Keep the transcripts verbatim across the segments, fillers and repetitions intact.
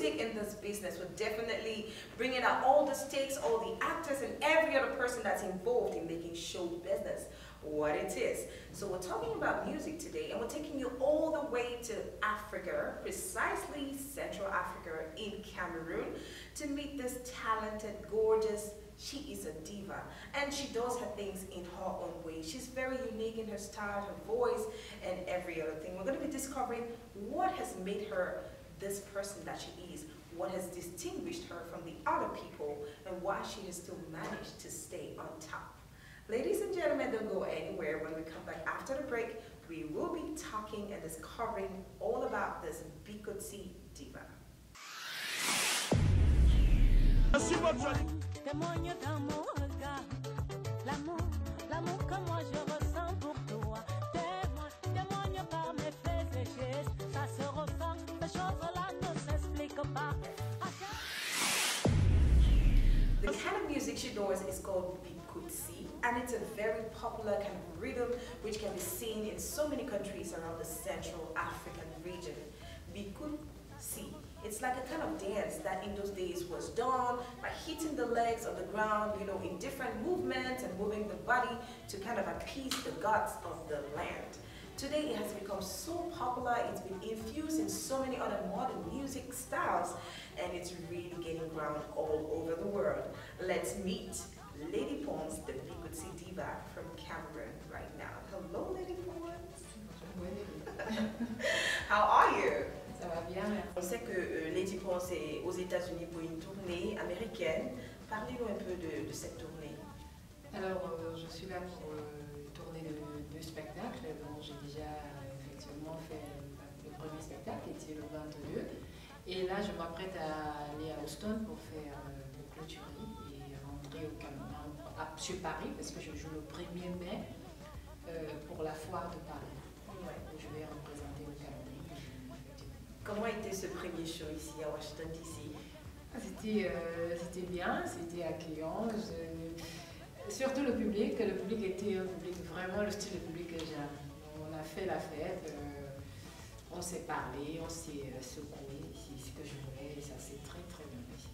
music in this business would definitely bring in all the stakes, all the actors and every other person that's involved in making show business what it is. So we're talking about music today, and we're taking you all the way to Africa, precisely Central Africa in Cameroon, to meet this talented, gorgeous, she is a diva, and she does her things in her own way. She's very unique in her style, her voice, and every other thing. We're going to be discovering what has made her this person that she is, what has distinguished her from the other people, and why she has still managed to stay on top. Ladies and gentlemen, don't go anywhere. When we come back after the break, we will be talking and discovering all about this Bikotsi diva. Témoigne dans mon regard, l'amour, l'amour que moi je ressens pour toi. Témoigne, témoigne par mes faits et gestes, ça se ressent, ces choses-là ne s'expliquent pas. The kind of music she does is called Bikotsi, and it's a very popular kind of rhythm which can be seen in so many countries around the Central African region. Bikotsi. It's like a kind of dance that in those days was done by hitting the legs on the ground, you know, in different movements and moving the body to kind of appease the gods of the land. Today it has become so popular, it's been infused in so many other modern music styles, and it's really gaining ground all over the world. Let's meet Lady Pons, the Bikotsi diva from Cameroon right now. Hello, Lady Pons. How are you? Ça va bien, merci. On sait que euh, Lady Pons est aux États-Unis pour une tournée américaine. Parlez-nous un peu de, de cette tournée. Alors, euh, je suis là pour euh, une tournée de, de spectacle. Bon, j'ai déjà euh, effectivement fait le premier spectacle, qui était le vingt-deux. Et là, je m'apprête à aller à Houston pour faire euh, le clôturerie et rentrer au Cameroun, à, sur Paris, parce que je joue le premier mai euh, pour la foire de Paris. Ouais, où je vais représenter le Cameroun. Comment était ce premier show ici à Washington D C? C'était euh, c'était bien, c'était accueillant. Je... Surtout le public, le public était un public vraiment le style de public que j'aime. On a fait la fête, euh, on s'est parlé, on s'est euh, secoué, c'est ce que je voulais et ça s'est très très bien passé.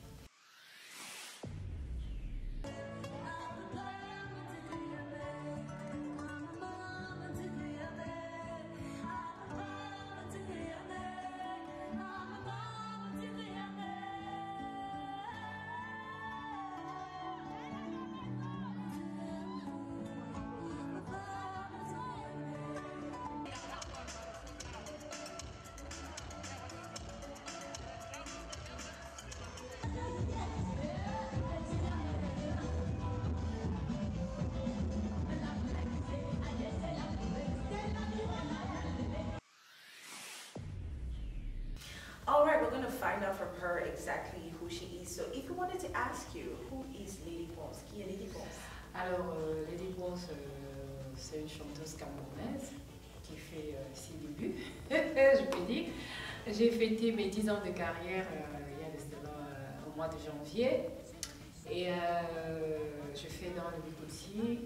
All right, we're going to find out from her exactly who she is. So if we wanted to ask you, who is Lady Pons? Qui est Lady Pons? Alors, euh, Lady Pons, euh, c'est une chanteuse camerounaise qui fait euh, ses débuts, je peux dire. J'ai fêté mes dix ans de carrière euh, il y a de cela euh, au mois de janvier. Et euh, je fais dans le Bikotsi.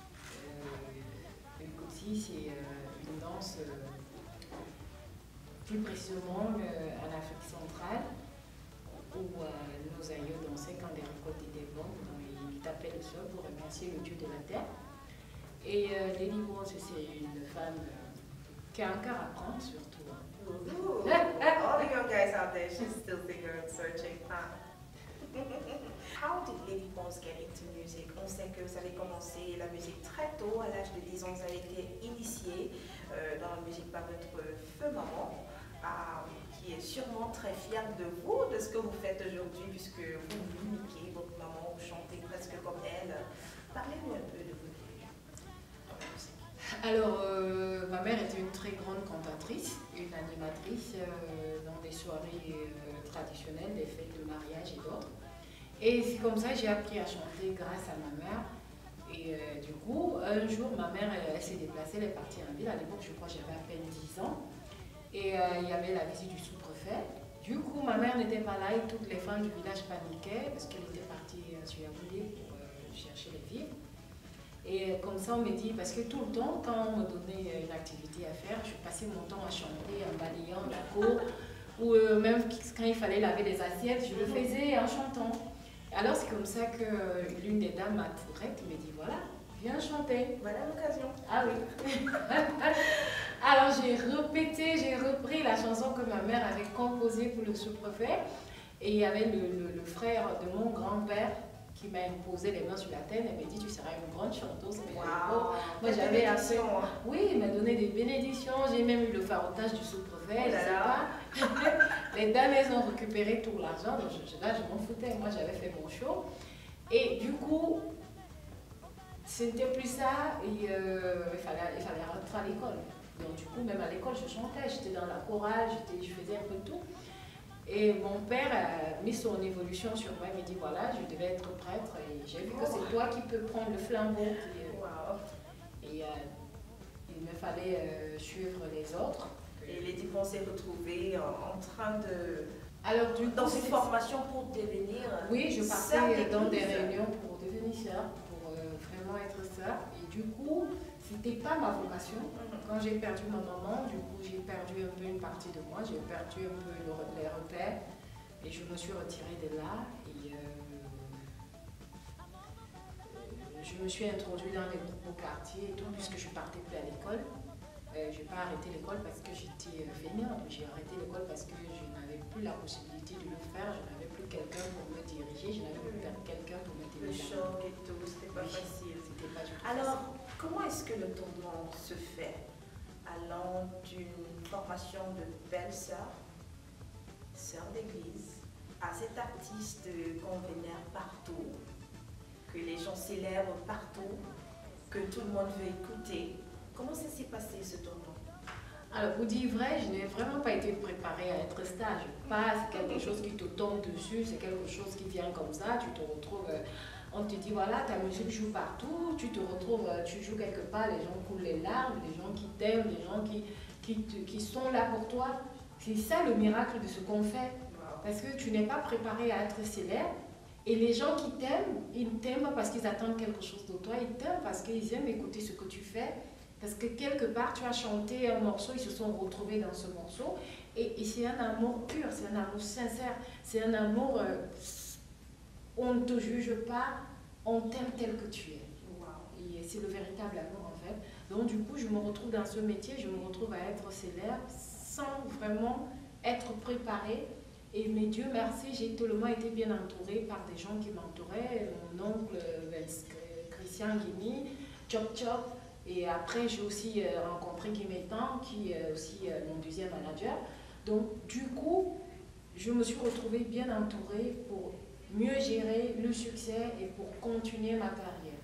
Euh, le Bikotsi, c'est euh, une danse, euh, plus précisément euh, en Afrique centrale, où euh, nos aïeux dansaient quand les récoltes étaient bonnes. Ils tapaient le sol pour remercier le dieu de la terre. Et euh, Lady Pons, c'est une femme euh, qui a encore à apprendre, surtout. Ooh, all the young guys out there, she's still figuring and searching. Huh? How did Lady Pons get into music? On sait que vous avez commencé la musique très tôt, à l'âge de dix ans, vous avez été initiée euh, dans la musique par votre feu maman, euh, qui est sûrement très fière de vous, de ce que vous faites aujourd'hui, puisque vous mimiquez votre maman, vous chantez presque comme elle. Parlez-nous un peu de votre musique. Alors, euh, ma mère était une très grande cantatrice, une animatrice euh, dans des soirées euh, traditionnelles, des fêtes de mariage et d'autres. Et c'est comme ça que j'ai appris à chanter grâce à ma mère. Et euh, du coup, un jour, ma mère, elle, elle s'est déplacée, elle est partie en ville. À l'époque, je crois que j'avais à peine dix ans. Et euh, il y avait la visite du sous-préfet. Du coup, ma mère n'était pas là et toutes les femmes du village paniquaient parce qu'elle était partie euh, sur Yaoundé pour euh, chercher les vivres. Et euh, comme ça, on me dit, parce que tout le temps, quand on me donnait une activité à faire, je passais mon temps à chanter en balayant la cour ou euh, même quand il fallait laver les assiettes, je le faisais en chantant. Alors c'est comme ça que l'une des dames m'a directe me dit voilà, viens chanter. Voilà l'occasion. Ah oui. Alors j'ai répété, j'ai repris la chanson que ma mère avait composée pour le sous-préfet. Et il y avait le, le, le frère de mon grand-père qui m'a imposé les mains sur la tête et m'a dit tu seras une grande chanteuse. Wow. Moi j'avais assez. Hein. Oui, il m'a donné des bénédictions, j'ai même eu le farotage du sous-préfet, Oh je là sais là. pas. Les dames, elles ont récupéré tout l'argent, donc je, là je m'en foutais, moi j'avais fait mon show. Et du coup, c'était plus ça, et euh, il, fallait, il fallait rentrer à l'école. Donc du coup, même à l'école, je chantais, j'étais dans la chorale, je faisais un peu de tout. Et mon père a mis son évolution sur moi, il m'a dit voilà, je devais être prêtre et j'ai vu que c'est toi qui peux prendre le flambeau. Qui, wow. Et euh, il me fallait euh, suivre les autres. Et Lady Pon s'est retrouvée en, en train de... Alors du coup, dans une formation pour devenir... Oui, je partais dans des réunions pour devenir sœur, pour euh, vraiment être sœur. Et du coup, c'était pas ma vocation. Quand j'ai perdu ma maman, du coup, j'ai perdu un peu une partie de moi, j'ai perdu un peu le, les repères et je me suis retirée de là. Et euh, je me suis introduite dans les groupes au quartier et tout, puisque je partais plus à l'école. Euh, je n'ai pas arrêté l'école parce que j'étais fainéante, j'ai arrêté l'école parce que je n'avais plus la possibilité de le faire, je n'avais plus quelqu'un pour me diriger, je n'avais plus quelqu'un pour me Le diriger. choc et tout, c'était pas Oui, facile. C'était pas du tout Alors, facile. comment est-ce que le tournant se fait? Allant d'une formation de belle sœur, sœur d'église, à cet artiste qu'on vénère partout, que les gens célèbrent partout, que tout le monde veut écouter. Comment ça s'est passé ce tournant? Alors, pour dire vrai, je n'ai vraiment pas été préparée à être stage. Pas, c'est quelque chose qui te tombe dessus, c'est quelque chose qui vient comme ça, tu te retrouves, euh, on te dit voilà, ta musique joue partout, tu te retrouves, euh, tu joues quelque part, les gens coulent les larmes, les gens qui t'aiment, les gens qui, qui, te, qui sont là pour toi. C'est ça le miracle de ce qu'on fait. Parce que tu n'es pas préparé à être célèbre. Et les gens qui t'aiment, ils t'aiment parce qu'ils attendent quelque chose de toi, ils t'aiment parce qu'ils aiment écouter ce que tu fais. Parce que quelque part, tu as chanté un morceau, ils se sont retrouvés dans ce morceau. Et, et c'est un amour pur, c'est un amour sincère, c'est un amour, euh, on ne te juge pas, on t'aime tel que tu es. Wow. Et c'est le véritable amour en fait. Donc du coup, je me retrouve dans ce métier, je me retrouve à être célèbre sans vraiment être préparée. Et mais Dieu merci, j'ai tellement été bien entourée par des gens qui m'entouraient, mon oncle Christian Guimi, Chop Chop. Et après, j'ai aussi euh, rencontré Guimétan, qui est aussi euh, mon deuxième manager. Donc, du coup, je me suis retrouvée bien entourée pour mieux gérer le succès et pour continuer ma carrière.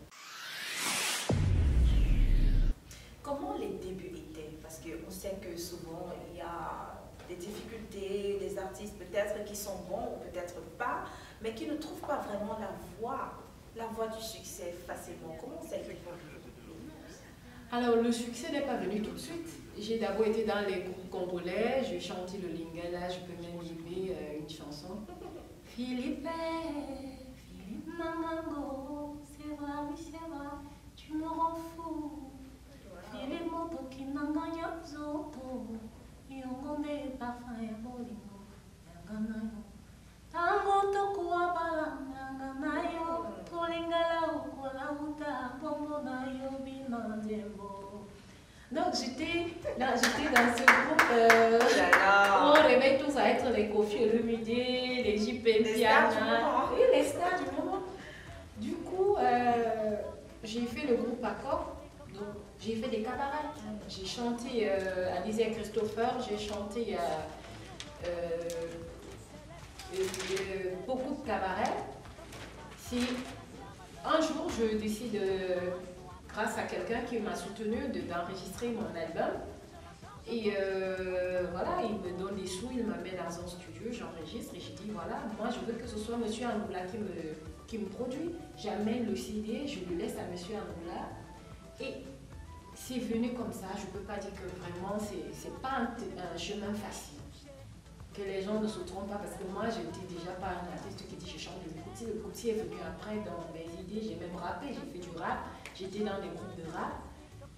Comment les débuts étaient? Parce qu'on sait que souvent, il y a des difficultés, des artistes peut-être qui sont bons ou peut-être pas, mais qui ne trouvent pas vraiment la voie, la voie du succès facilement. Comment ça a été? Alors, le succès n'est pas venu tout de suite. J'ai d'abord été dans les groupes congolais, j'ai chanté le lingala, je peux même limer euh, une chanson. Philippe, Philippe Mamango, c'est vrai, oui c'est vrai, tu me rends fou. Philippe Moto qui n'engage zoto, yongonde parfum et bolingo, yanganayo. Tango tokuwa bala, yanganayo, tolingala ukola uta, bongo na yobi na dembo. Donc j'étais dans ce groupe, euh, on réveille tous à être les Kofi Olomide, les J P Piana, oui les stars du moment. Du coup, euh, j'ai fait le groupe Accord, donc j'ai fait des cabarets. J'ai chanté euh, à Lisière Christopher, j'ai chanté à euh, euh, euh, beaucoup de cabarets. Si un jour je décide, euh, grâce à quelqu'un qui m'a soutenu, d'enregistrer mon album, et euh, voilà, il me donne des sous, il m'amène dans un studio, j'enregistre et je dis voilà, moi je veux que ce soit Monsieur Angoula qui me, qui me produit. J'amène le C D, je le laisse à Monsieur Angoula et c'est venu comme ça. Je ne peux pas dire que vraiment c'est pas un, un chemin facile. Que les gens ne se trompent pas parce que moi je n'étais déjà pas un artiste qui dit je chante le Bikouti. Le Bikouti est venu après dans mes idées, j'ai même rappé, j'ai fait du rap, j'étais dans des groupes de rap.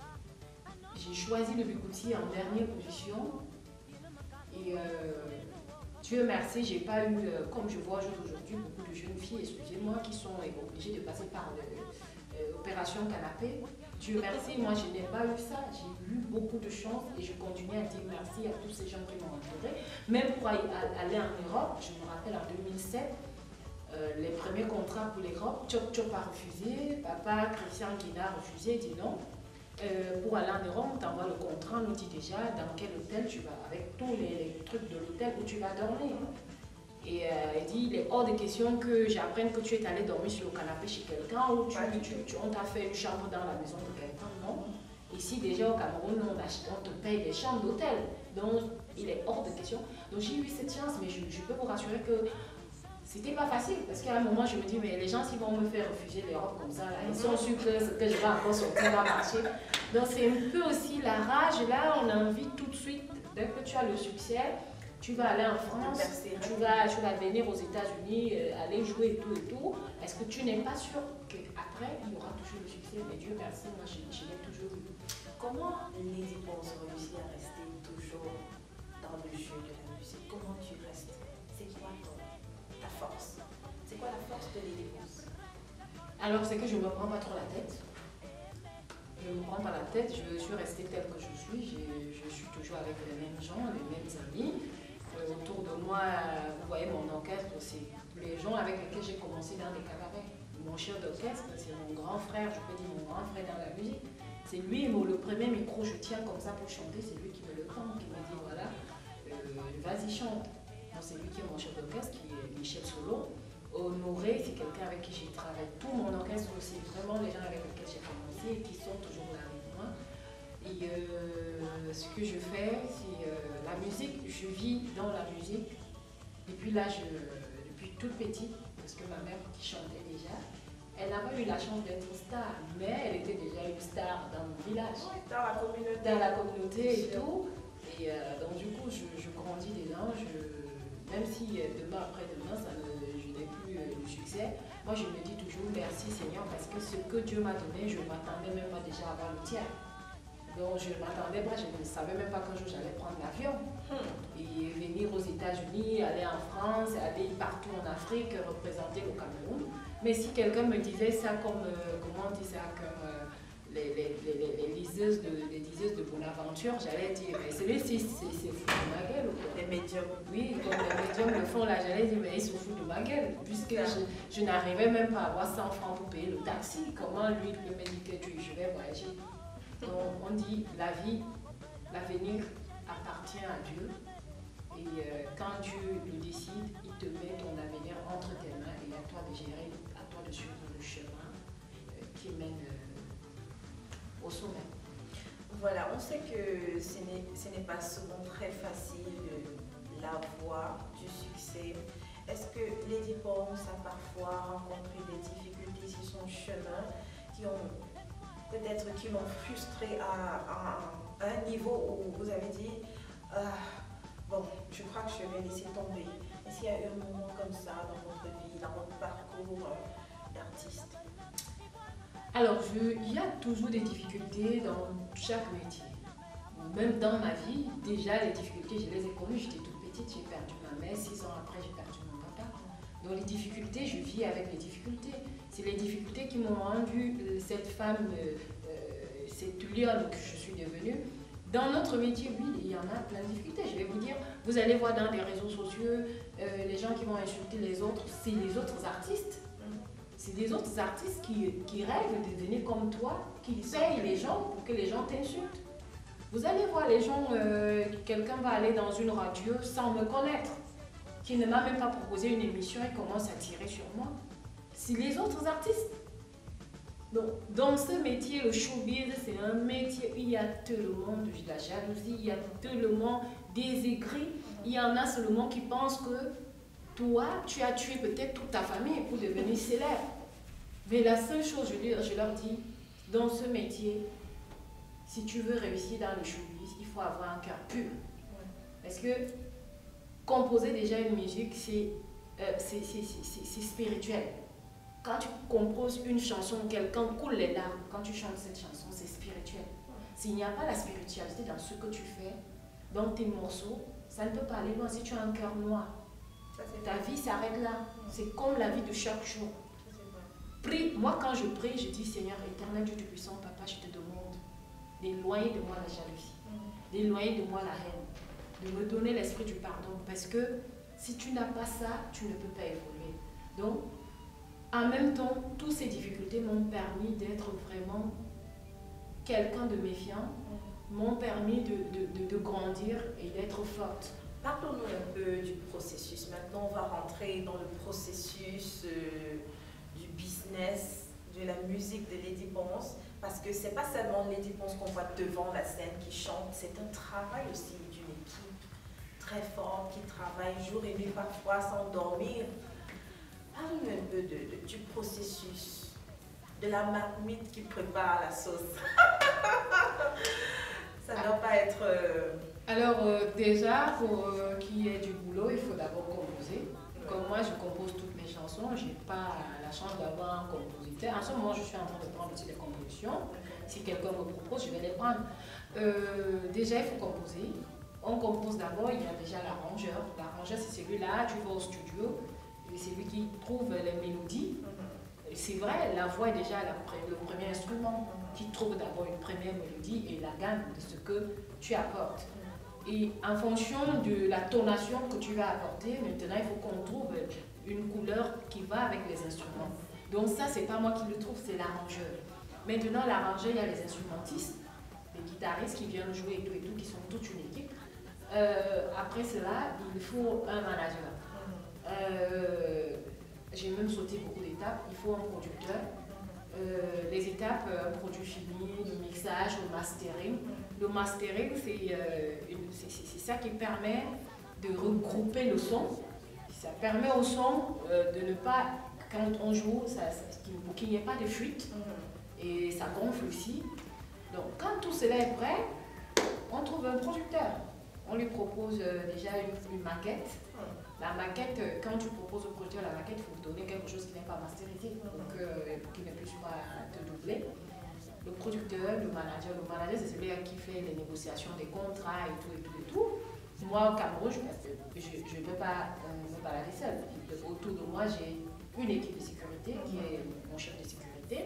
J'ai choisi le Bikouti en dernière position et euh, Dieu merci, j'ai pas eu, euh, comme je vois aujourd'hui, beaucoup de jeunes filles, excusez-moi, qui sont euh, obligées de passer par l'opération canapé. Dieu merci, moi je n'ai pas eu ça. J'ai eu beaucoup de chance et je continue à dire merci à tous ces gens qui m'ont entouré. Même pour aller en Europe, je me rappelle en deux mille sept, euh, les premiers contrats pour l'Europe, Tchop Tchop a refusé, papa Christian Guina a refusé, il dit non. Euh, pour aller en Europe, on t'envoie le contrat, on nous dit déjà dans quel hôtel tu vas, avec tous les, les trucs de l'hôtel où tu vas dormir. Et euh, il dit, il est hors de question que j'apprenne que tu es allé dormir sur le canapé chez quelqu'un ou tu, tu, tu, on t'a fait une chambre dans la maison de quelqu'un. Non. Ici, déjà au Cameroun, on, achète, on te paye des chambres d'hôtel. Donc, il est hors de question. Donc, j'ai eu cette chance, mais je, je peux vous rassurer que c'était pas facile. Parce qu'à un moment, je me dis, mais les gens, s'ils vont me faire refuser l'Europe comme ça, là, ils sont sûrs que, que je vais encore sortir va marcher. Donc, c'est un peu aussi la rage. Là, on a envie tout de suite, dès que tu as le succès, tu vas aller en France, tu vas, tu vas venir aux États-Unis, euh, aller jouer et tout et tout. Est-ce que tu n'es pas sûr qu'après, il y aura toujours le succès? Mais Dieu merci, moi, je, je l'ai toujours eu. Comment Lady Boss réussit à rester toujours dans le jeu de la musique? Comment tu restes? C'est quoi ton, ta force? C'est quoi la force de Lady Boss? Alors, c'est que je ne me prends pas trop la tête. Je ne me prends pas la tête, je suis restée telle que je suis. Je, je suis toujours avec les mêmes gens, les mêmes amis. Euh, autour de moi, vous voyez mon orchestre, c'est les gens avec lesquels j'ai commencé dans les cabarets. Mon chef d'orchestre, c'est mon grand frère, je peux dire mon grand frère dans la musique. C'est lui, le premier micro, je tiens comme ça pour chanter, c'est lui qui me le prend, qui me dit voilà, euh, vas-y chante. C'est lui qui est mon chef d'orchestre, qui est Michel Solo. Honoré, c'est quelqu'un avec qui j'ai travaillé. Tout mon orchestre, c'est vraiment les gens avec lesquels j'ai commencé et qui sont toujours là avec moi. Et euh, ce que je fais, c'est euh, la musique, je vis dans la musique. Depuis là, je, depuis toute petite, parce que ma mère qui chantait déjà, elle n'a pas eu la chance d'être une star, mais elle était déjà une star dans mon village. Dans la communauté. Dans la communauté et tout. Et euh, donc du coup, je, je grandis dedans, je, même si demain après-demain, ça ne, je n'ai plus euh, du succès, moi je me dis toujours merci Seigneur, parce que ce que Dieu m'a donné, je ne m'attendais même pas déjà à avoir le tien. Donc je ne m'attendais pas, je ne savais même pas qu'un jour j'allais prendre l'avion hmm. et venir aux États-Unis, aller en France, aller partout en Afrique, représenter le Cameroun. Mais si quelqu'un me disait ça comme, euh, comment on dit ça, comme euh, les, les, les, les, liseuses de, les liseuses de Bonaventure, j'allais dire, mais celui-ci, c'est fou de ma gueule ou quoi? Les médiums. Oui, comme les médiums le font là, j'allais dire, mais ils se foutent de ma gueule, puisque je, je n'arrivais même pas à avoir cent francs pour payer le taxi. Comment lui, il peut me dire que tu, je vais voyager? Donc on dit la vie, l'avenir appartient à Dieu. Et euh, quand Dieu le décide, il te met ton avenir entre tes mains et à toi de gérer, à toi de suivre le chemin euh, qui mène euh, au sommet. Voilà, on sait que ce n'est pas souvent très facile euh, la voie du succès. Est-ce que Lady Boss a parfois rencontré des difficultés sur son chemin qui ont peut-être qui l'ont frustré à, à, à un niveau où vous avez dit euh, bon, je crois que je vais laisser tomber. Est-ce qu'il y a eu un moment comme ça dans votre vie, dans votre parcours euh, d'artiste? Alors, je, il y a toujours des difficultés dans chaque métier. Même dans ma vie, déjà les difficultés, je les ai connues. J'étais toute petite, j'ai perdu ma mère. Six ans après, j'ai perdu mon papa. Donc les difficultés, je vis avec les difficultés. C'est les difficultés qui m'ont rendu cette femme, euh, euh, cette lionne que je suis devenue. Dans notre métier, oui, il y en a plein de difficultés. Je vais vous dire, vous allez voir dans les réseaux sociaux, euh, les gens qui vont insulter les autres, c'est les autres artistes. C'est des autres artistes qui, qui rêvent de devenir comme toi, qui payent les gens pour que les gens t'insultent. Vous allez voir les gens, euh, quelqu'un va aller dans une radio sans me connaître, qui ne m'a même pas proposé une émission et commence à tirer sur moi. C'est les autres artistes. Donc, dans ce métier, le showbiz, c'est un métier où il y a tellement de la jalousie, il y a tellement des aigris. Il y en a seulement qui pensent que toi, tu as tué peut-être toute ta famille pour devenir célèbre. Mais la seule chose, je leur, je leur dis, dans ce métier, si tu veux réussir dans le showbiz, il faut avoir un cœur pur. Parce que composer déjà une musique, c'est euh, spirituel. Quand tu composes une chanson, quelqu'un coule les larmes. Quand tu chantes cette chanson, c'est spirituel. S'il n'y a pas la spiritualité dans ce que tu fais, dans tes morceaux, ça ne peut pas aller loin. Si tu as un cœur noir, Ça, c'est ta vrai. vie s'arrête là. C'est comme la vie de chaque jour. Ça, c'est vrai. Prie, moi quand je prie, je dis Seigneur éternel Dieu Tout-Puissant, Papa, je te demande d'éloigner de moi la jalousie, d'éloigner de moi la haine, de me donner l'esprit du pardon. Parce que si tu n'as pas ça, tu ne peux pas évoluer. Donc, en même temps, toutes ces difficultés m'ont permis d'être vraiment quelqu'un de méfiant, m'ont permis de, de, de, de grandir et d'être forte. Parlons-nous un peu du processus. Maintenant, on va rentrer dans le processus euh, du business, de la musique de Lady Ponce, parce que c'est pas seulement Lady Ponce qu'on voit devant la scène qui chante, c'est un travail aussi d'une équipe très forte qui travaille jour et nuit parfois sans dormir. Parle-nous un peu de, de- du processus, de la marmite qui prépare la sauce. Ça ne doit pas être... euh, Alors euh, déjà, pour euh, qu'il y ait du boulot, il faut d'abord composer. Comme moi, je compose toutes mes chansons, je n'ai pas la chance d'avoir un compositeur. En ce moment, je suis en train de prendre aussi des compositions. Si quelqu'un me propose, je vais les prendre. Euh, déjà, il faut composer. On compose d'abord, il y a déjà l'arrangeur. L'arrangeur, c'est celui-là, tu vas au studio, et c'est lui qui trouve les mélodies. Et c'est vrai, la voix est déjà la pre- le premier instrument qui trouve d'abord une première mélodie et la gamme de ce que tu apportes. Et en fonction de la tonation que tu vas apporter, maintenant il faut qu'on trouve une couleur qui va avec les instruments. Donc ça, c'est pas moi qui le trouve, c'est l'arrangeur. Maintenant, l'arrangeur, il y a les instrumentistes, les guitaristes qui viennent jouer et tout et tout, qui sont toute une équipe. Euh, après cela, il faut un manager. Euh, J'ai même sauté beaucoup d'étapes. Il faut un producteur. Euh, les étapes, euh, un produit fini, le mixage, le mastering. Le mastering, c'est euh, une- c'est- c'est- c'est ça qui permet de regrouper le son. Ça permet au son euh, de ne pas, quand on joue, ça, ça- qu'il qu'il n'y ait pas de fuite et ça gonfle aussi. Donc quand tout cela est prêt, on trouve un producteur. On lui propose euh, déjà une, une maquette. La maquette, euh, quand tu proposes au producteur la maquette, il faut donner quelque chose qui n'est pas masterisé, donc euh, qui ne puisse pas te doubler. Le producteur, le manager, le manager c'est celui qui fait les négociations des contrats et tout et tout et tout. Moi au Cameroun, je ne peux pas euh, me balader seule. Autour de moi, j'ai une équipe de sécurité qui est mon chef de sécurité.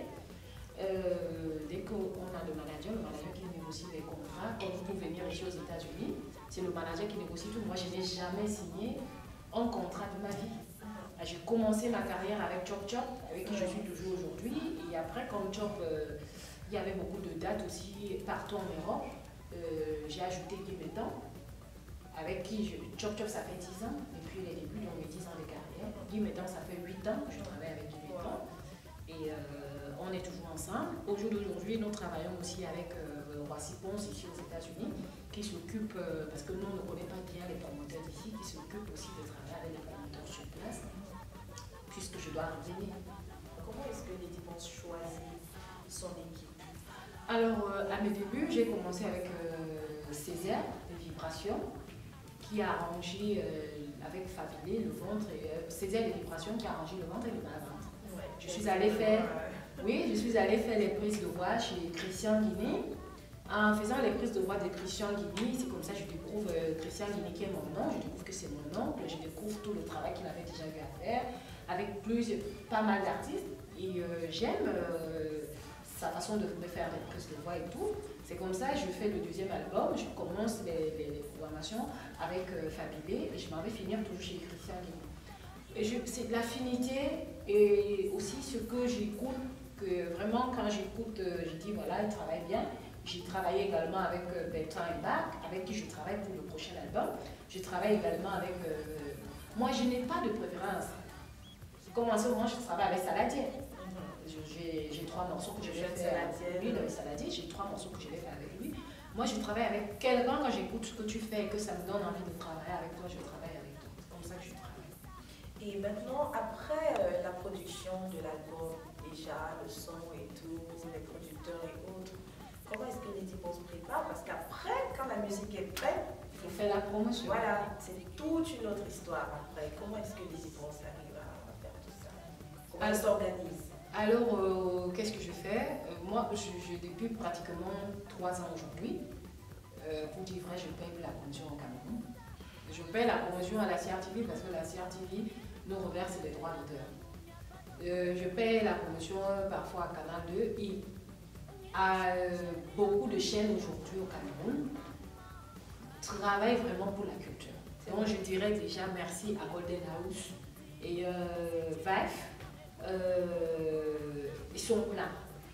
Euh, dès qu'on a le manager, le manager qui négocie les contrats, comme pour venir ici aux États-Unis, c'est le manager qui négocie tout. Moi, je n'ai jamais signé un contrat de ma vie. J'ai commencé ma carrière avec Chop Chop, avec qui je suis toujours aujourd'hui. Et après, comme Chop, euh, il y avait beaucoup de dates aussi partout en Europe. Euh, j'ai ajouté Guy Métan, avec qui je, Chop Chop ça fait dix ans, depuis les débuts de mes dix ans de carrière. Guy Métan ça fait huit ans, je travaille avec Guy Métan. Et euh, on est toujours ensemble. Au jour d'aujourd'hui, nous travaillons aussi avec euh, Roissy Ponce ici aux États-Unis, qui s'occupe, euh, parce que nous on ne connaît pas bien les promoteurs d'ici, qui s'occupe aussi de travailler avec les promoteurs sur place, puisque je dois revenir. Comment est-ce que Lady Ponce choisit son équipe? Alors, euh, à mes débuts, j'ai commencé avec euh, Césaire, de Vibrations, qui a arrangé euh, avec Fabilé le ventre, et euh, Césaire de Vibrations qui a arrangé le ventre et le bas-ventre. Ouais. Je suis allée faire, oui, je suis allée faire les prises de voix chez Christian Guigny. En faisant les prises de voix de Christian Guigny, c'est comme ça que je découvre euh, Christian Guigny qui est mon nom, je découvre que c'est mon oncle, je découvre tout le travail qu'il avait déjà eu à faire avec plusieurs, pas mal d'artistes. Et euh, j'aime euh, sa façon de, de faire les prises de voix et tout. C'est comme ça que je fais le deuxième album, je commence les, les, les programmations avec euh, Fabilé et je m'en vais finir toujours chez Christian Guigny. Et je- C'est l'affinité et aussi ce que j'écoute, que vraiment quand j'écoute, euh, je dis voilà, il travaille bien. J'ai travaillé également avec euh, Bertrand et Bach, avec qui je travaille pour le prochain album. Je travaille également avec... euh, moi, je n'ai pas de préférence. Comme en ce moment, je travaille avec Saladier. Je- J'ai j'ai trois morceaux que je vais Jeune faire Saladier. avec lui, le Saladier. J'ai trois morceaux que je vais faire avec lui. Moi, je travaille avec quelqu'un quand j'écoute ce que tu fais et que ça me donne envie de travailler avec toi, je travaille avec toi. C'est comme ça que je travaille. Et maintenant, après euh, la production de l'album, déjà le son et tout, les producteurs et autres, comment est-ce que Lady Ponce prépare? Parce qu'après, quand la musique est prête, Il faut faire la promotion. voilà, c'est toute une autre histoire après. Comment est-ce que Lady Ponce arrive à faire tout ça? Comment elle Alors- s'organise? Alors, euh, qu'est-ce que je fais? Euh, Moi, je, je depuis pratiquement trois ans aujourd'hui. Euh, pour dire vrai, je paye plus la pension au Cameroun. Je paie la promotion à la C R T V parce que la C R T V nous reverse les droits d'auteur. Euh, je paie la promotion parfois à Canal deux et à euh, beaucoup de chaînes aujourd'hui au Cameroun travaillent vraiment pour la culture. Donc je dirais déjà merci à Golden House et euh, V A F. Euh, ils sont pleins.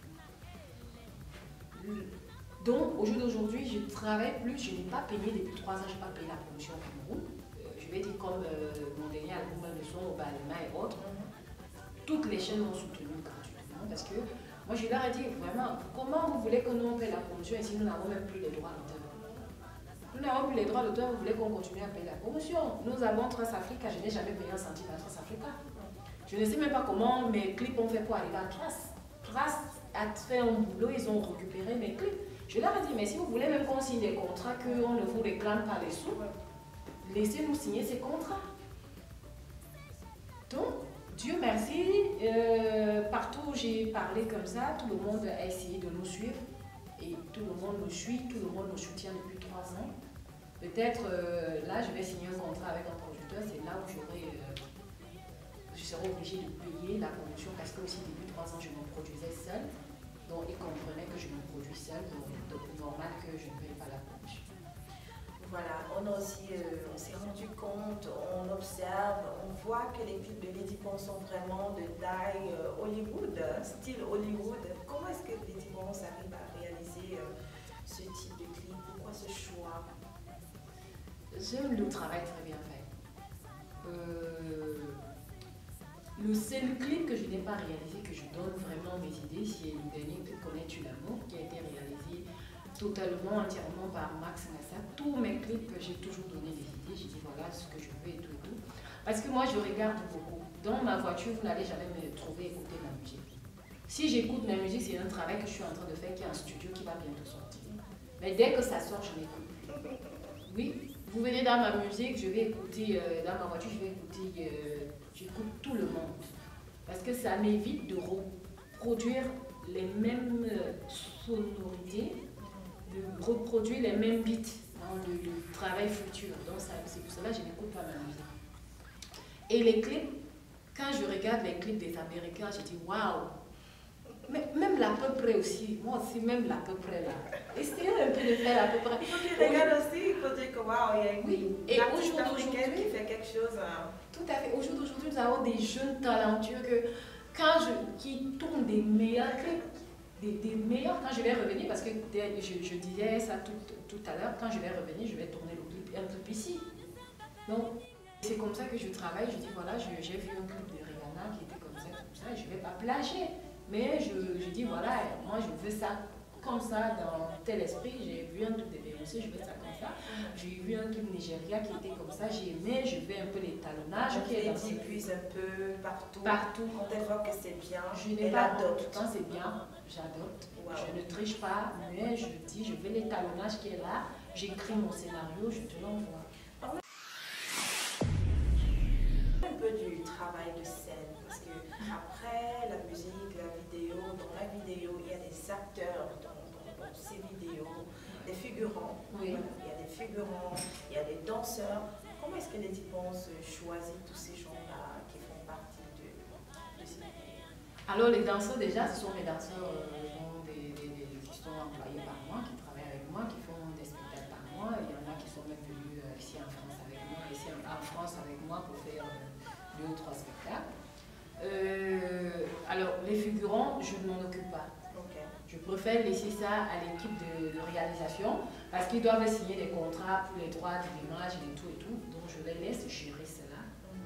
Donc au jour d'aujourd'hui, je ne travaille plus, je n'ai pas payé depuis trois ans, je n'ai pas payé la promotion au Cameroun. Euh, je vais dire comme euh, mon dernier album de son au Balma et autres. Toutes les chaînes m'ont soutenu gratuitement parce que moi je leur ai dit vraiment comment vous voulez que nous paye la promotion et si nous n'avons même plus les droits d'auteur. Nous n'avons plus les droits d'auteur, vous voulez qu'on continue à payer la promotion. Nous avons Trace Africa, je n'ai jamais payé un centime à Trace Africa. Je ne sais même pas comment mes clips ont fait pour arriver à Trace. Trace a fait un boulot, ils ont récupéré mes clips. Je leur ai dit, mais si vous voulez même qu'on signe des contrats, qu'on ne vous réclame pas les sous, laissez-nous signer ces contrats. Donc, Dieu merci, euh, partout où j'ai parlé comme ça, tout le monde a essayé de nous suivre et tout le monde nous suit, tout le monde nous soutient depuis trois ans. Peut-être euh, là, je vais signer un contrat avec un producteur, c'est là où j'aurai, euh, je serai obligée de payer la promotion parce que aussi depuis trois ans, je me produisais seule. Donc, ils comprenaient que je me produis seule, donc c'est normal que je ne paye pas la promotion. Voilà, on a aussi, euh, on s'est rendu compte, on observe, on voit que les clips de Lady Ponce sont vraiment de taille euh, Hollywood, style Hollywood. Comment est-ce que Lady Ponce arrive à réaliser euh, ce type de clip? Pourquoi ce choix? J'aime le travail très bien fait. Euh, le seul clip que je n'ai pas réalisé, que je donne vraiment mes idées, c'est le dernier clip Connais-tu l'amour, qui a été réalisé totalement, entièrement par Max Massa. Tous mes clips, j'ai toujours donné des idées. J'ai dit voilà ce que je veux et tout et tout. Parce que moi, je regarde beaucoup. Dans ma voiture, vous n'allez jamais me trouver écouter ma musique. Si j'écoute ma musique, c'est un travail que je suis en train de faire, qui est un studio qui va bientôt sortir. Mais dès que ça sort, je l'écoute. Oui, vous venez dans ma musique, je vais écouter, euh, dans ma voiture, je vais écouter, euh, j'écoute tout le monde. Parce que ça m'évite de reproduire les mêmes sonorités, de reproduire les mêmes beats dans le, le travail futur. Donc c'est pour cela que je n'écoute pas ma musique. Et les clips, quand je regarde les clips des Américains, je dis waouh! Même l'à peu près aussi, moi aussi, même l'à peu près là. Essayez un peu de faire à peu près. Il faut qu'ils regardent aussi, il faut dire que waouh, il y a une oui. Et artiste africaine qui fait quelque chose. Hein. Tout à fait. Au jour d'aujourd'hui, nous avons des jeunes talentueux que, quand je, qui tournent des meilleurs clips. Des, des meilleurs quand je vais revenir, parce que je, je disais ça tout, tout à l'heure, quand je vais revenir, je vais tourner le clip, un clip ici. Donc, c'est comme ça que je travaille. Je dis voilà, j'ai vu un clip de Rihanna qui était comme ça, comme ça, et je ne vais pas plagier. Mais je, je dis voilà, moi je veux ça comme ça dans tel esprit. J'ai vu un clip de Beyoncé, je veux ça comme ça. J'ai vu un clip Nigeria qui était comme ça, j'ai aimé, je veux un peu l'étalonnage. Qui est dans puise un peu partout. Partout. Quand elle voit que c'est bien, je n'ai pas adopte. Quand c'est bien, j'adopte. Wow. Je ne triche pas, mais je dis, je veux l'étalonnage qui est là. J'écris mon scénario, je te l'envoie. Un peu du travail de scène, parce que après la musique, la vidéo, dans la vidéo, il y a des acteurs dans, dans, dans ces vidéos, des figurants. Oui. Voilà, il y a des figurants, il y a des danseurs. Comment est-ce que les Ponce choisit tous ces gens-là qui font partie de, de ces vidéos? Alors les danseurs déjà, ce sont les danseurs euh, des, des, des, qui sont employés par moi, qui travaillent avec moi, qui font des spectacles par moi. Il y en a qui sont même venus euh, ici en France avec moi, ici en, en France avec moi pour faire euh, deux ou trois spectacles. Euh, alors les figurants, je ne m'en occupe pas. Okay. Je préfère laisser ça à l'équipe de, de réalisation parce qu'ils doivent signer des contrats pour les droits de l'image et tout et tout. Donc je les laisse gérer cela.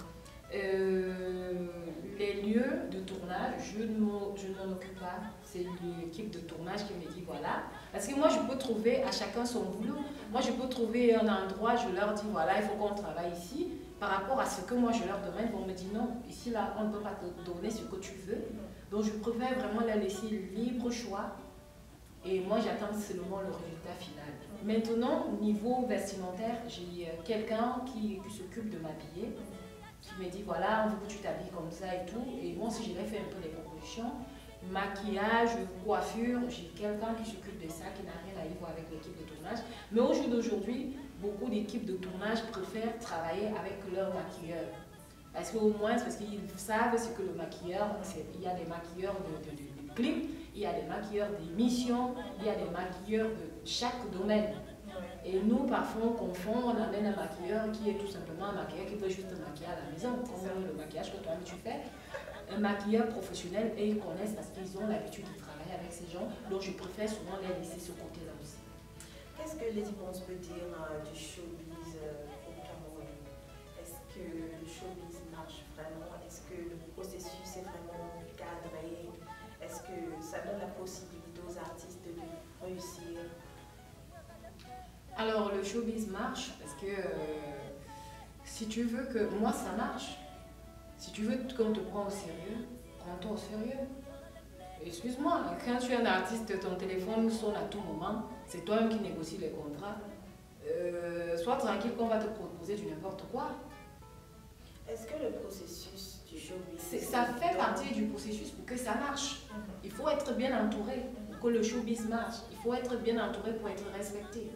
Euh, les lieux de tournage, je ne m'en occupe pas. C'est l'équipe de tournage qui me dit voilà. Parce que moi, je peux trouver à chacun son boulot. Moi, je peux trouver un endroit, je leur dis voilà, il faut qu'on travaille ici. Par rapport à ce que moi, je leur demande, ils vont me dire non, ici, là, on ne peut pas te donner ce que tu veux. Donc, je préfère vraiment la laisser libre choix. Et moi, j'attends seulement le résultat final. Maintenant, niveau vestimentaire, j'ai quelqu'un qui, qui s'occupe de m'habiller. Qui me dit voilà, on veut que tu t'habilles comme ça et tout. Et moi aussi, je vais faire un peu des propositions. Maquillage, coiffure, j'ai quelqu'un qui s'occupe de ça, qui n'a rien à y voir avec l'équipe de tournage. Mais au jour d'aujourd'hui, beaucoup d'équipes de tournage préfèrent travailler avec leur maquilleur. Parce qu'au moins, parce qu'ils savent ce que le maquilleur, il y a des maquilleurs de, de, de, de clips, il y a des maquilleurs d'émissions, il y a des maquilleurs de chaque domaine. Et nous, parfois, on confond, on amène un maquilleur qui est tout simplement un maquilleur qui peut juste maquiller à la maison, comme le maquillage que toi-même tu fais. Un maquilleur professionnel, et ils connaissent parce qu'ils ont l'habitude de travailler avec ces gens. Donc, je préfère souvent les laisser ce côté-là aussi. Qu'est-ce que Lady Ponce peut dire euh, du showbiz euh, au Cameroun? Est-ce que le showbiz marche vraiment? Est-ce que le processus est vraiment cadré? Est-ce que ça donne la possibilité aux artistes de réussir? Alors, le showbiz marche parce que euh, si tu veux que... Moi, ça marche. Si tu veux qu'on te prenne au sérieux, prends-toi au sérieux. Excuse-moi, quand tu es un artiste, ton téléphone sonne à tout moment, c'est toi-même qui négocie les contrats. Euh, sois tranquille qu'on va te proposer du n'importe quoi. Est-ce que le processus du showbiz... Ça fait partie du processus pour que ça marche. Mm-hmm. Il faut être bien entouré pour que le showbiz marche. Il faut être bien entouré pour être respecté.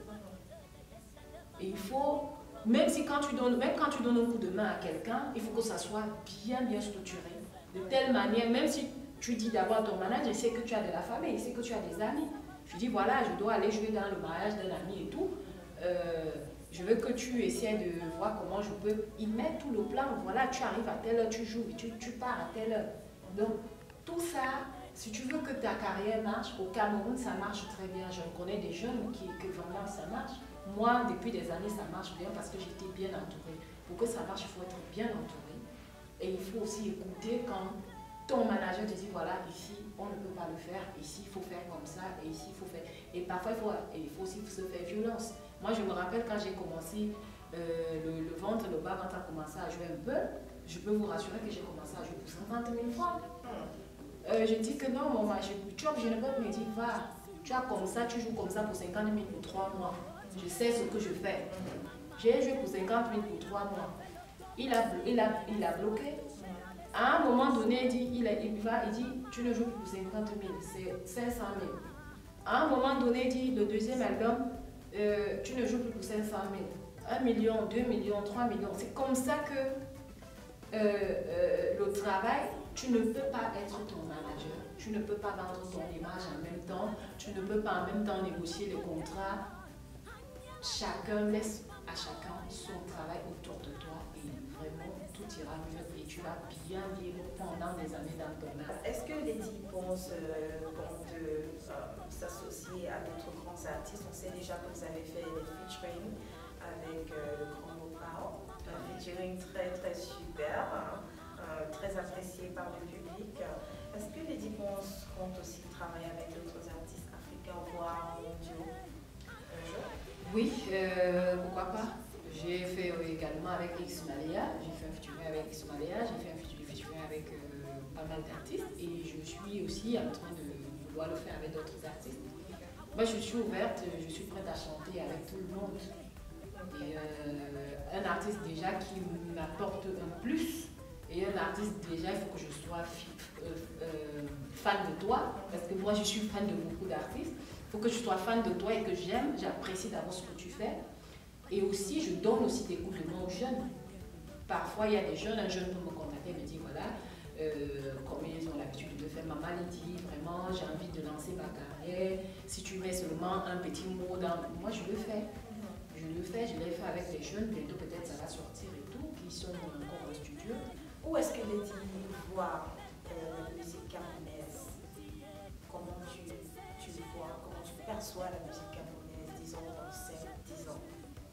Et il faut... Même, si quand tu donnes, même quand tu donnes un coup de main à quelqu'un, il faut que ça soit bien, bien structuré. De telle manière, même si tu dis d'abord à ton manager, je sais que tu as de la famille, je sais que tu as des amis. Je dis, voilà, je dois aller jouer dans le mariage d'un ami et tout. Euh, je veux que tu essaies de voir comment je peux y mettre tout le plan. Voilà, tu arrives à telle heure, tu joues, et tu, tu pars à telle heure. Donc, tout ça, si tu veux que ta carrière marche, au Cameroun, ça marche très bien. Je connais des jeunes qui, que vraiment ça marche. Moi, depuis des années, ça marche bien parce que j'étais bien entourée. Pour que ça marche, il faut être bien entouré. Et il faut aussi écouter quand ton manager te dit, voilà, ici, on ne peut pas le faire, ici, il faut faire comme ça, et ici, il faut faire... Et parfois, il faut, il faut aussi se faire violence. Moi, je me rappelle quand j'ai commencé, euh, le, le ventre, le bas, quand tu as commencé à jouer un peu, je peux vous rassurer que j'ai commencé à jouer pour cinquante mille francs. Euh, je dis que non, mon manager, tu vois, je ne peux pas me dire, va, tu as comme ça, tu joues comme ça pour cinquante mille pour trois mois. Je sais ce que je fais. J'ai joué pour cinquante mille pour trois mois. Il a, il a, il a bloqué. À un moment donné, il, dit, il, a, il va, il dit, tu ne joues plus pour cinquante mille, c'est cinq cent mille. À un moment donné, il dit, le deuxième album, euh, tu ne joues plus pour cinq cent mille. un million, deux millions, trois millions. C'est comme ça que euh, euh, le travail, tu ne peux pas être ton manager. Tu ne peux pas vendre ton image en même temps. Tu ne peux pas en même temps négocier les contrats. Chacun laisse à chacun son travail autour de toi et vraiment tout ira mieux et tu vas bien vivre pendant des années dans ton art. Est-ce que Lady Ponce euh, compte euh, s'associer à d'autres grands artistes? On sait déjà que vous avez fait des featuring avec euh, le Grand Mopao, un featuring très très super, hein, euh, très apprécié par le public. Est-ce que Lady Ponce compte aussi travailler avec d'autres artistes africains, voire mondiaux? Oui, euh, pourquoi pas. J'ai fait euh, également avec X-Malia, j'ai fait un featuring avec X-Malia, j'ai fait un featuring avec euh, pas mal d'artistes et je suis aussi en train de vouloir le faire avec d'autres artistes. Moi je suis ouverte, je suis prête à chanter avec tout le monde. Et euh, un artiste déjà qui m'apporte un plus et un artiste déjà il faut que je sois euh, euh, fan de toi parce que moi je suis fan de beaucoup d'artistes. Il faut que je sois fan de toi et que j'aime, j'apprécie d'abord ce que tu fais. Et aussi, je donne aussi des coups de main aux jeunes. Parfois, il y a des jeunes, un jeune peut me contacter et me dire, voilà, euh, comme ils ont l'habitude de faire, maman, il dit, vraiment, j'ai envie de lancer ma carrière. Si tu mets seulement un petit mot dans... Moi, je le fais. Je le fais, je l'ai fait avec les jeunes, bientôt peut-être ça va sortir et tout, qui sont encore en studio. Où est-ce que Lady voit euh, la musique camerounaise? Comment tu, tu le vois? Comment tu perçois la musique camerounaise, disons, dans cinq dix ans?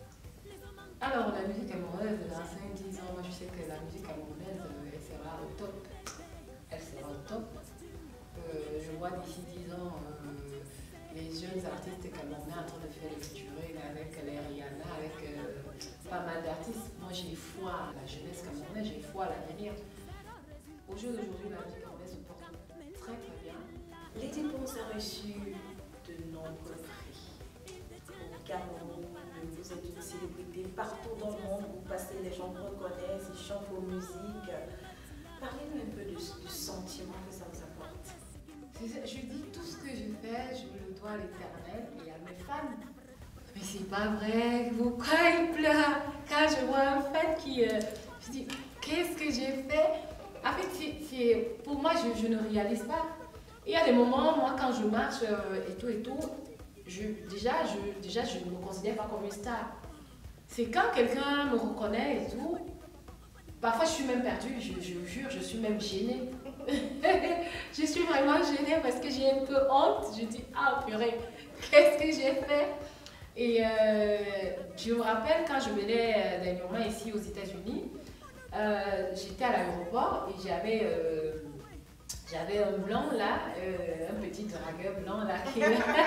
Alors, la musique camerounaise, dans cinq dix ans, moi je sais que la musique camerounaise, elle sera au top. Elle sera au top. Euh, je vois d'ici dix ans euh, les jeunes artistes camerounais en train de faire les featuring avec les Rihanna, avec euh, pas mal d'artistes. Moi j'ai foi à la jeunesse camerounaise, j'ai foi à l'avenir. Au jour d'aujourd'hui, la musique camerounaise se porte très très bien. Lady Ponce a reçu de nombreux prix. Au Cameroun, vous êtes une célébrité partout dans le monde, vous passez, les gens vous reconnaissent, ils chantent vos musiques. Parlez-nous un peu du, du sentiment que ça vous apporte. Je, je dis tout ce que je fais, je le dois à l'Éternel et à mes fans. mais c'est pas vrai, pourquoi il pleure? Quand je vois un fait qui... euh, je dis, qu'est-ce que j'ai fait? En fait, c'est- c'est- pour moi, je, je ne réalise pas. Il y a des moments, moi, quand je marche euh, et tout et tout, je, déjà, je, déjà, je ne me considère pas comme une star. C'est quand quelqu'un me reconnaît et tout, parfois je suis même perdue, je, je jure, je suis même gênée. Je suis vraiment gênée parce que j'ai un peu honte. Je dis, ah purée, qu'est-ce que j'ai fait? Et euh, je me rappelle quand je venais euh, dernièrement ici aux États-Unis, euh, j'étais à l'aéroport et j'avais euh, j'avais un blanc là, euh, un petit dragueur blanc là qui...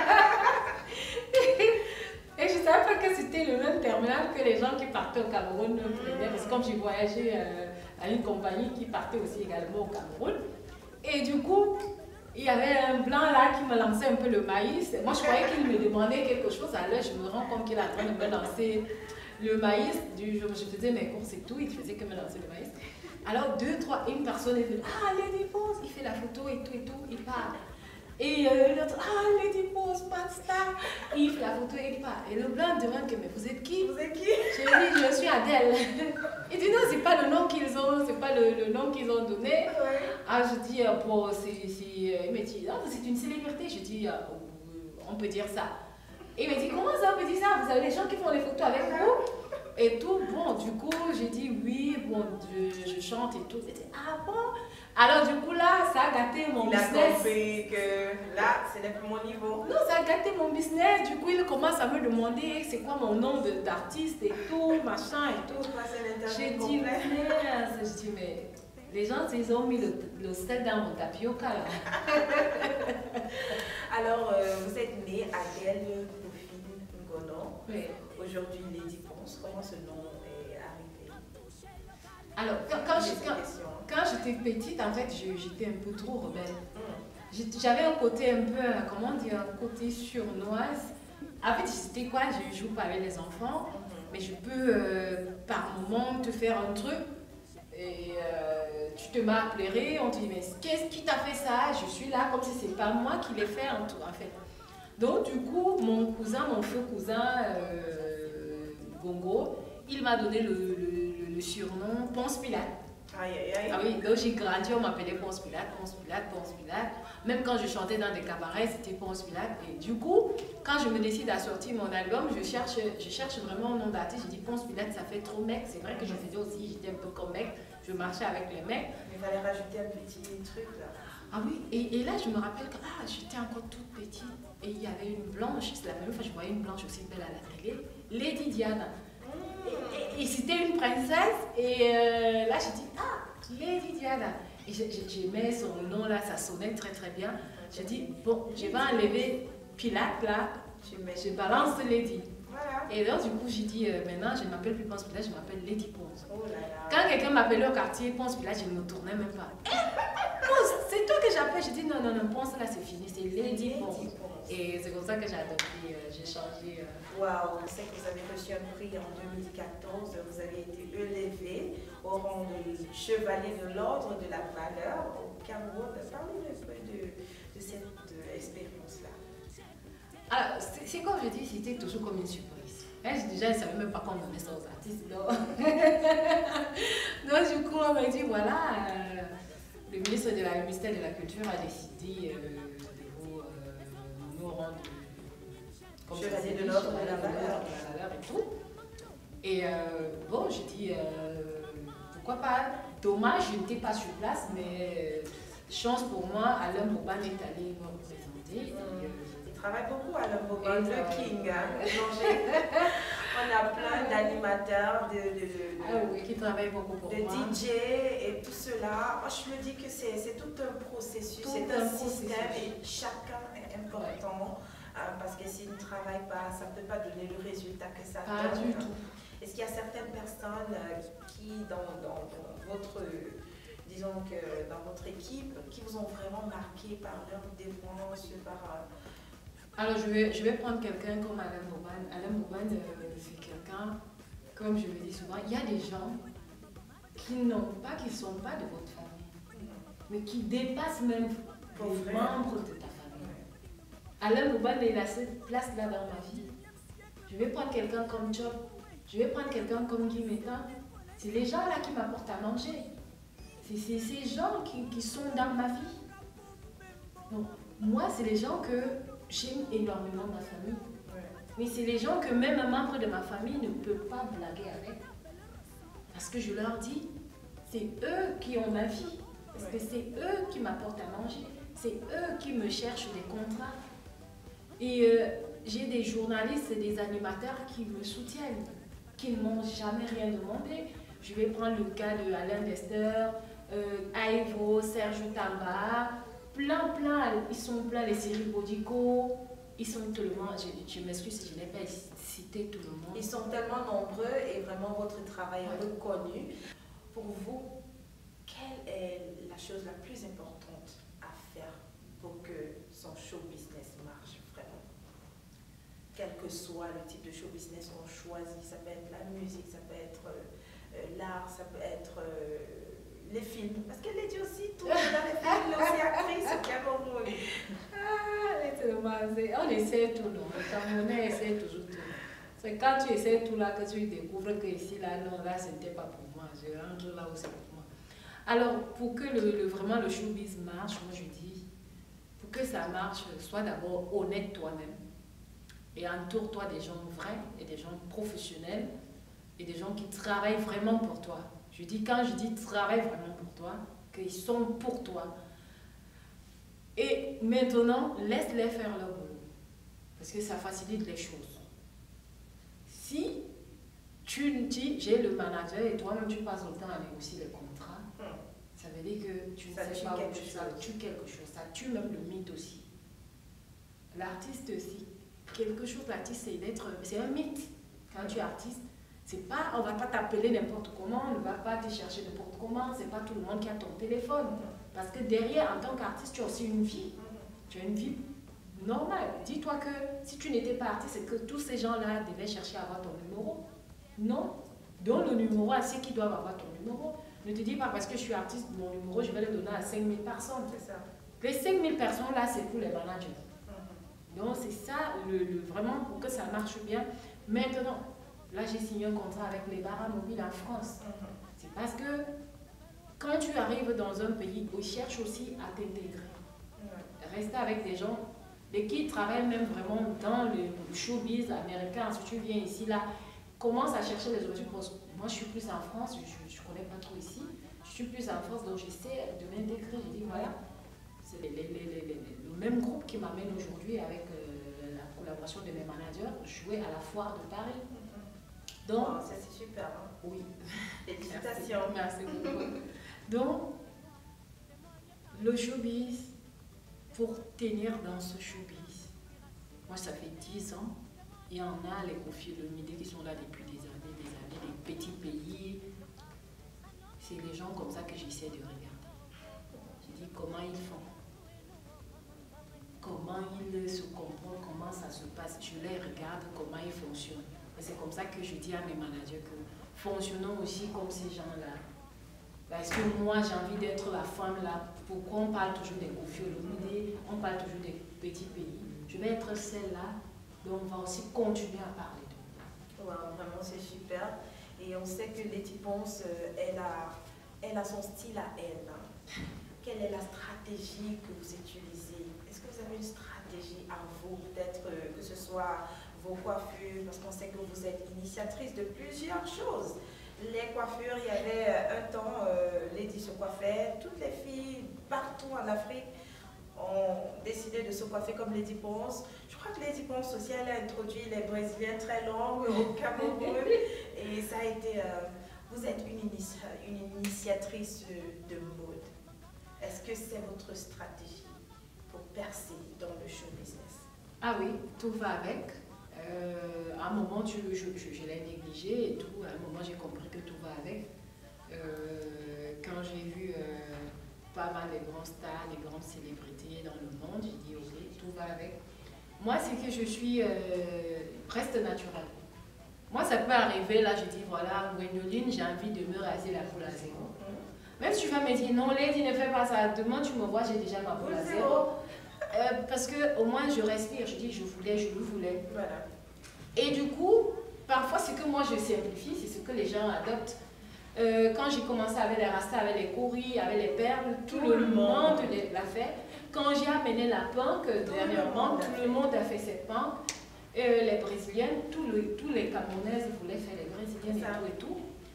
Et je ne savais pas que c'était le même terminal que les gens qui partaient au Cameroun prenaient. Parce que comme j'ai voyagé euh, à une compagnie qui partait aussi également au Cameroun. Et du coup, il y avait un blanc là qui me lançait un peu le maïs. Moi, je croyais qu'il me demandait quelque chose. Alors, je me rends compte qu'il est en train de me lancer le maïs. Du, je, je faisais mes courses et tout. Il faisait que me lancer le maïs. Alors, deux, trois, une personne est venue. Ah, Lady Pose, il fait la photo et tout et tout. Il part. Et euh, l'autre, ah, Lady Pose, pas de star. Il fait la photo et il part. Et le blanc demande que, mais vous êtes qui? Vous êtes qui? Je lui dis, je suis Adèle. Il dit, non, c'est pas le nom qu'ils ont, c'est pas le, le nom qu'ils ont donné. Ouais. Ah, je dis, euh, bon, c'est, c'est... Il me dit, non, c'est une célébrité. Je dis, euh, on peut dire ça. Et il me dit, comment ça, on peut dire ça? Vous avez des gens qui font des photos avec vous? Et tout, bon, du coup, j'ai dit, oui, bon, je, je chante et tout. Il dit, ah bon? Alors, du coup, là, ça a gâté mon Il a business. compris que là, ce n'est plus mon niveau. Non, ça a gâté mon business. Du coup, il commence à me demander c'est quoi mon nom de- d'artiste et tout, machin et tout. Je passe un J'ai interview dit, complet. merde. Je dis, mais les gens, ils ont mis le, le sel dans mon tapioca. Là. Alors, euh, vous êtes née Adèle Dauphine Ngono. Oui. Aujourd'hui, Lady Ponce. Comment ce nom est arrivé? Alors, quand, quand J'ai je- cette quand- question. quand j'étais petite, en fait, je- j'étais un peu trop rebelle. Hmm. J'ai- J'avais un côté un peu, euh, comment dire, un côté surnoise. En fait, c'était quoi? Je joue pas avec les enfants, Mhm. mais je peux euh, par moment te faire un truc et euh, tu te m'as appelé, on te dit, mais qu'est-ce qui t'a fait ça? Je suis là comme si c'est pas moi qui l'ai fait en tout, en fait. Donc, du coup, mon cousin, mon feu cousin, euh, Gongo, il m'a donné le, le- le surnom Ponce Pilate. Aïe, aïe, aïe. Ah oui, donc j'ai grandi, on m'appelait Ponce Pilate, Ponce Pilate, Ponce Pilate. Même quand je chantais dans des cabarets, c'était Ponce Pilate. Et du coup, quand je me décide à sortir mon album, je cherche, je cherche vraiment un nom d'artiste. Je dis Ponce Pilate, ça fait trop mec. C'est vrai que je faisais aussi, j'étais un peu comme mec. Je marchais avec les mecs. Il fallait rajouter un petit truc là. Ah oui, et, et là, je me rappelle que ah, j'étais encore toute petite. Et il y avait une blanche, c'est la même fois que je voyais une blanche aussi belle à la télé, Lady Diana. Et, et- et c'était une princesse. Et euh, là, j'ai dit, ah, Lady Diana. Et je- je- j'aimais son nom là, ça sonnait très très bien. J'ai dit, bon, je vais enlever Pilate là, Tu mets. je balance Lady. Voilà. Et donc, du coup, j'ai dit, euh, maintenant, je ne m'appelle plus Ponce Pilate, je m'appelle Lady Ponce. Oh là là. Quand quelqu'un m'appelait au quartier Ponce Pilate, je ne me tournais même pas. Eh, Ponce, c'est toi que j'appelle. J'ai dit, non, non, non, Ponce là, c'est fini, c'est Lady Ponce. Et c'est comme ça que j'ai adopté, euh, j'ai changé. euh. Waouh, je sais que vous avez reçu un prix en deux mille quatorze. Vous avez été élevé au rang de chevalier de l'ordre de la valeur au Cameroun. Parlez-nous un peu de, de cette euh, expérience-là. Alors, c'est c'est comme je dis, c'était toujours comme une surprise. Hein, déjà, je ne savais même pas qu'on donnait ça aux artistes. Donc, donc du coup, on m'a dit, voilà, euh, le ministre de la, le ministère de la Culture a décidé euh, de vous euh, nous rendre comme ça, Chevalier c'est de dit, l'ordre de chevalier la valeur. de la valeur et tout. Et euh, bon, j'ai dit, euh, pourquoi pas, dommage, je n'étais pas sur place, mais euh, chance pour moi, Alain Boban est allé me représenter. Et, euh, Il travaille beaucoup à l'homme Et le ça- King. Hein, Boulanger. On a plein d'animateurs, de, de, de, Ah oui, qui travaille beaucoup pour de moi. D J et tout cela. Moi, je me dis que c'est c'est tout un processus, Tout c'est un un système processus. et chacun est important. euh, parce que s'il ne travaille pas, ça ne peut pas donner le résultat que ça Pas donne. du tout. Est-ce qu'il y a certaines personnes euh, qui, dans, dans- dans votre, euh, disons que dans votre équipe, qui vous ont vraiment marqué par leur dévouement, par... euh, Alors, je vais, je vais prendre quelqu'un comme Alain Boban. Alain Boban, euh, c'est quelqu'un, comme je le dis souvent, il y a des gens qui n'ont pas, qui ne sont pas de votre famille, mais qui dépassent même Vos les frères. membres de ta famille. Alain Boban est à cette place-là dans ma vie. Je vais prendre quelqu'un comme Job. Je vais prendre quelqu'un comme Guy Métain. C'est les gens là qui m'apportent à manger. C'est ces gens qui, qui sont dans ma vie. Donc, moi, c'est les gens que j'aime énormément ma famille. Mais c'est les gens que même un membre de ma famille ne peut pas blaguer avec. Parce que je leur dis, c'est eux qui ont ma vie. Parce que c'est eux qui m'apportent à manger. C'est eux qui me cherchent des contrats. Et euh, j'ai des journalistes et des animateurs qui me soutiennent, qui ne m'ont jamais rien demandé. Je vais prendre le cas de Alain Dester, euh, Aïvo, Serge Tamba, plein, plein, ils sont plein, les Cyril Bodico, ils sont tout le monde, je, je m'excuse si je n'ai pas cité tout le monde. Ils sont tellement nombreux et vraiment votre travail est reconnu. Pour vous, quelle est la chose la plus importante à faire pour que son show business marche vraiment? Quel que soit le type de show business qu'on choisit, ça peut être la musique, ça peut être euh, l'art, ça peut être euh, les films. Parce qu'elle est dit aussi, tout dans les films, elle est aussi actrice au Cameroun. Ah, on essaie tout, non. Le Camerounais essaie toujours tout. C'est quand tu essaies tout là que tu découvres que ici, là, non, là, ce n'était pas pour moi. Je rentre là où c'est pour moi. Alors, pour que le, le, vraiment le showbiz marche, moi je dis, pour que ça marche, sois d'abord honnête toi-même. Et entoure-toi des gens vrais et des gens professionnels et des gens qui travaillent vraiment pour toi. Je dis, quand je dis travaillent vraiment pour toi, qu'ils sont pour toi. Et maintenant, laisse-les faire leur boulot. Parce que ça facilite les choses. Si tu dis, j'ai le manager et toi-même tu passes le temps à négocier les contrats, hmm. ça veut dire que tu ne ça sais pas où chose. ça tue quelque chose. Ça tue même le mythe aussi. L'artiste aussi. Quelque chose, l'artiste, c'est d'être, c'est un mythe. Quand tu es artiste, c'est pas, on va pas t'appeler n'importe comment, on ne va pas te chercher n'importe comment, c'est pas tout le monde qui a ton téléphone. Parce que derrière, en tant qu'artiste, tu as aussi une vie. Tu as une vie normale. Dis-toi que si tu n'étais pas artiste, c'est que tous ces gens-là devaient chercher à avoir ton numéro. Non. Donne le numéro à ceux qui doivent avoir ton numéro. Ne te dis pas parce que je suis artiste, mon numéro, je vais le donner à cinq mille personnes. C'est ça. Les cinq mille personnes là, c'est pour les managers. Donc c'est ça, le, le, vraiment pour que ça marche bien. Maintenant, là j'ai signé un contrat avec les Barra Mobiles en France. Mm-hmm. C'est parce que quand tu arrives dans un pays, ils cherchent aussi à t'intégrer. Mm-hmm. Rester avec des gens et qui travaillent même vraiment dans le showbiz américain. Si tu viens ici, là, commence à chercher les opportunités. Moi je suis plus en France, je ne connais pas trop ici. Je suis plus en France, donc j'essaie de m'intégrer. Je dis voilà. C'est les, les, les, les, les, le même groupe qui m'amène aujourd'hui avec euh, la collaboration de mes managers jouer à la foire de Paris. Mm-hmm. Donc, oh, ça c'est super. Hein? Oui. Félicitations. Merci, merci beaucoup. Donc, le showbiz, pour tenir dans ce showbiz, moi ça fait dix ans, il y en a les Koffi Olomide qui sont là depuis des années, des années, des petits pays. C'est les gens comme ça que j'essaie de regarder. Je dis comment ils font. Comment ils se comportent, comment ça se passe. Je les regarde, comment ils fonctionnent. Et c'est comme ça que je dis à mes managers que fonctionnons aussi comme ces gens-là. Parce que moi, j'ai envie d'être la femme là. Pourquoi on parle toujours des Koffi Olomide, on parle toujours des petits pays. Je vais être celle-là, donc on va aussi continuer à parler de moi. Wow, vraiment, c'est super. Et on sait que Letty Ponce, elle a, elle a son style à elle. Hein. Quelle est la stratégie que vous utilisez? Est-ce que vous avez une stratégie à vous, peut-être euh, que ce soit vos coiffures, parce qu'on sait que vous êtes initiatrice de plusieurs choses. Les coiffures, il y avait un temps, euh, Lady se coiffait, toutes les filles partout en Afrique ont décidé de se coiffer comme Letty Ponce. Je crois que Letty Ponce aussi, elle a introduit les Brésiliens très longs au Cameroun, et ça a été, euh, vous êtes une, initia une initiatrice de mode. Est-ce que c'est votre stratégie pour percer dans le show business? Ah oui, tout va avec. Euh, à un moment, tu, je, je, je l'ai négligé et tout. À un moment, j'ai compris que tout va avec. Euh, quand j'ai vu euh, pas mal de grands stars, des grandes célébrités dans le monde, j'ai dit ok, tout va avec. Moi, c'est que je suis euh, presque naturelle. Moi, ça peut arriver, là, je dis voilà, Gwendoline, j'ai envie de me raser la poule à zéro. Même si tu vas me dire non, Lady, ne fais pas ça. Demain, tu me vois, j'ai déjà ma poule à zéro. Euh, parce que au moins, je respire. Je dis, je voulais, je le voulais. Voilà. Et du coup, parfois, ce que moi je simplifie, c'est ce que les gens adoptent. Euh, quand j'ai commencé avec les rastas, avec les courris, avec les perles, tout, tout le monde l'a fait. Quand j'ai amené la punk, dernièrement, tout le monde a fait cette punk. Euh, les Brésiliennes, tous le, tous les Camerounaises voulaient faire les Brésiliennes et tout et tout.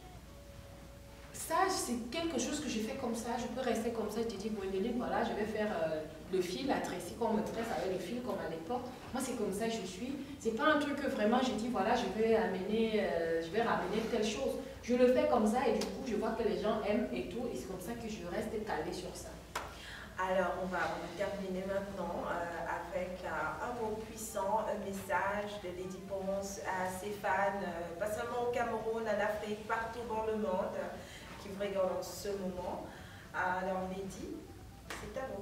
Ça, c'est quelque chose que je fais comme ça. Je peux rester comme ça. Je te dis, Gwendoline, voilà, je vais faire euh, le fil à Tracy, qu'on me tresse avec le fil comme à l'époque. Moi, c'est comme ça que je suis. C'est pas un truc que vraiment je dis, voilà, je vais amener, euh, je vais ramener telle chose. Je le fais comme ça et du coup, je vois que les gens aiment et tout. Et c'est comme ça que je reste calée sur ça. Alors, on va, on va terminer maintenant euh, avec euh, un mot puissant, un message de Lady Ponce à ses fans, euh, pas seulement au Cameroun, en Afrique, partout dans le monde, euh, qui vous regardent en ce moment. Alors, Lady, c'est à vous.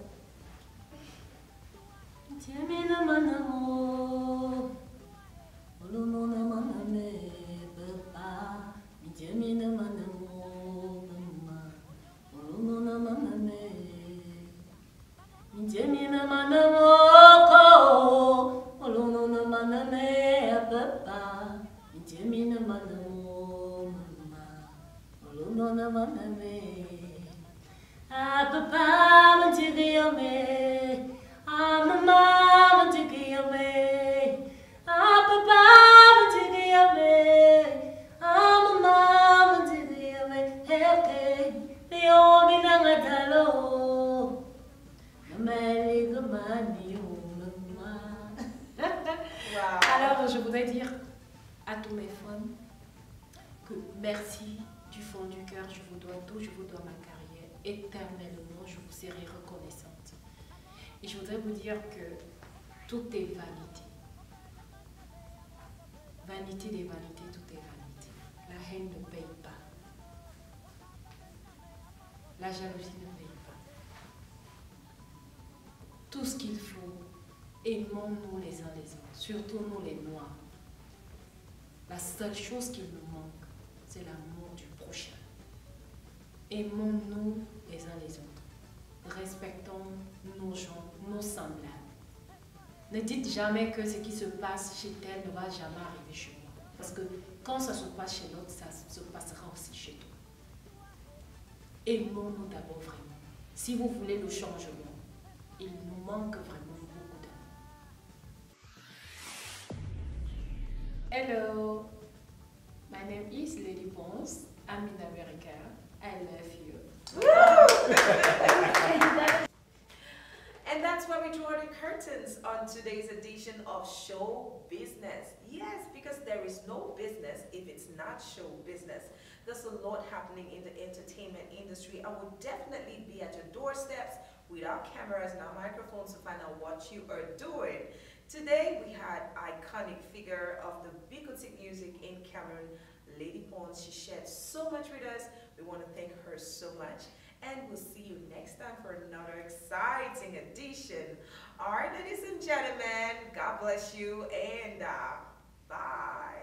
Jemina manamoko, olono maname papa. Jemina manamo mama, olono maname. Ah papa, mantigiyame. Ah mama, mantigiyame. Ah papa, mantigiyame. Ah mama, mantigiyame. Hey hey, yo binangatalo. Wow. Alors, je voudrais dire à tous mes fans que merci du fond du cœur. Je vous dois tout, je vous dois ma carrière. Éternellement, je vous serai reconnaissante. Et je voudrais vous dire que tout est vanité. Vanité des vanités, tout est vanité. La haine ne paye pas. La jalousie ne paye pas. Tout ce qu'il faut, aimons-nous les uns les autres, surtout nous les Noirs. La seule chose qui nous manque, c'est l'amour du prochain. Aimons-nous les uns les autres. Respectons nos gens, nos semblables. Ne dites jamais que ce qui se passe chez tel ne va jamais arriver chez moi. Parce que quand ça se passe chez l'autre, ça se passera aussi chez toi. Aimons-nous d'abord vraiment. Si vous voulez le changement, il nous manque vraiment beaucoup d'amour. Hello, my name is Lady Ponce. I'm in America. I love you. And that's where we draw the curtains on today's edition of Show Business. Yes, because there is no business if it's not show business. There's a lot happening in the entertainment industry. I will definitely be at your doorsteps with our cameras and our microphones to find out what you are doing. Today we had iconic figure of the Bikotik music in Cameroon, Lady Ponce. She shared so much with us. We want to thank her so much. And we'll see you next time for another exciting edition. All right, ladies and gentlemen, God bless you and uh, bye.